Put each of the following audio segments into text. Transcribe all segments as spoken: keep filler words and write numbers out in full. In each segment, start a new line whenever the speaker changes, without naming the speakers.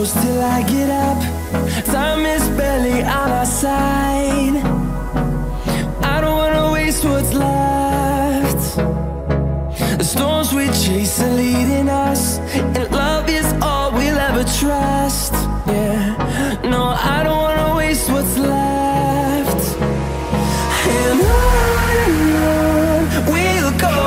close till I get up. Time is barely on our side. I don't wanna waste what's left. The storms we chase are leading us, and love is all we'll ever trust. Yeah, no, I don't wanna waste what's left. And on and on we'll go,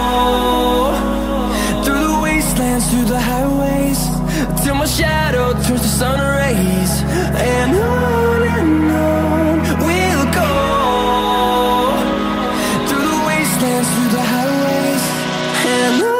through the wastelands, through the highways, till my shadow turns to sun rays. And on and on we'll go, through the wastelands, through the highways, and on.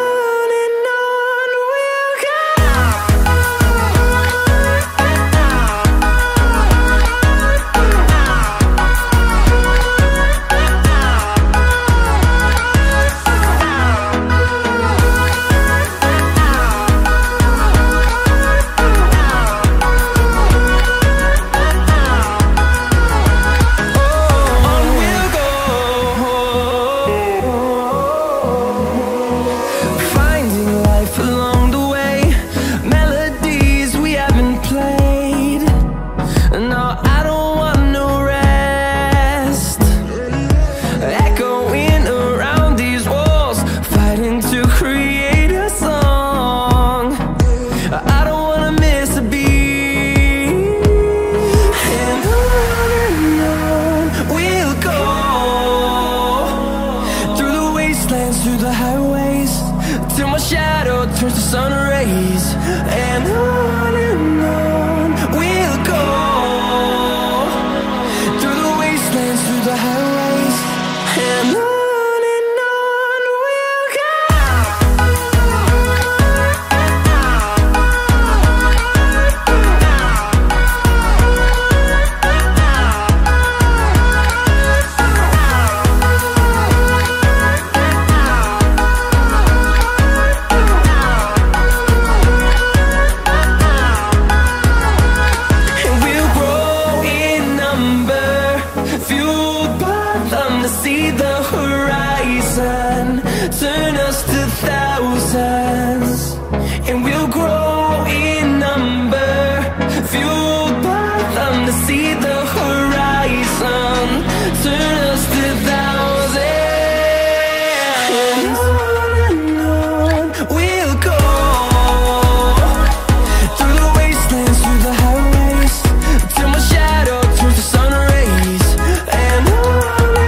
Through the highways, till my shadow turns to sun rays. And on and on we'll go, through the wastelands, through the highways, and on. See the horizon turn us to thousands, and we'll grow in number, fueled by them. To see the horizon turn us to thousands, and on and on we'll go, through the wastelands, through the highways, till my shadow turns to sun rays. And on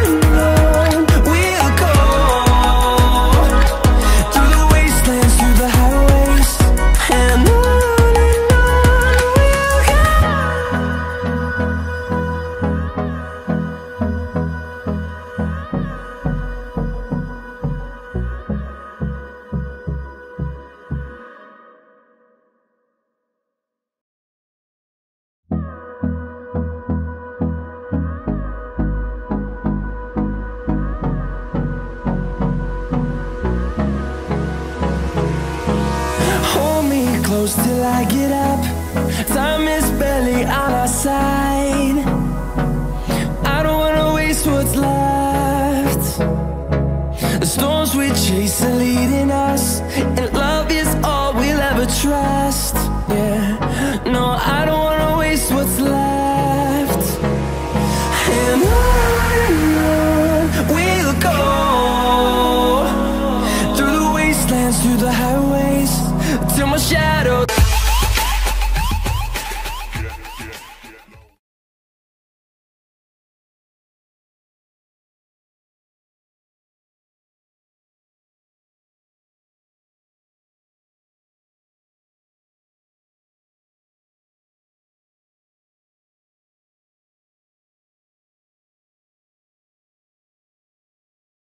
close till I get up. Time is barely on our side. I don't wanna waste what's left. The storms we chase are leading us, and love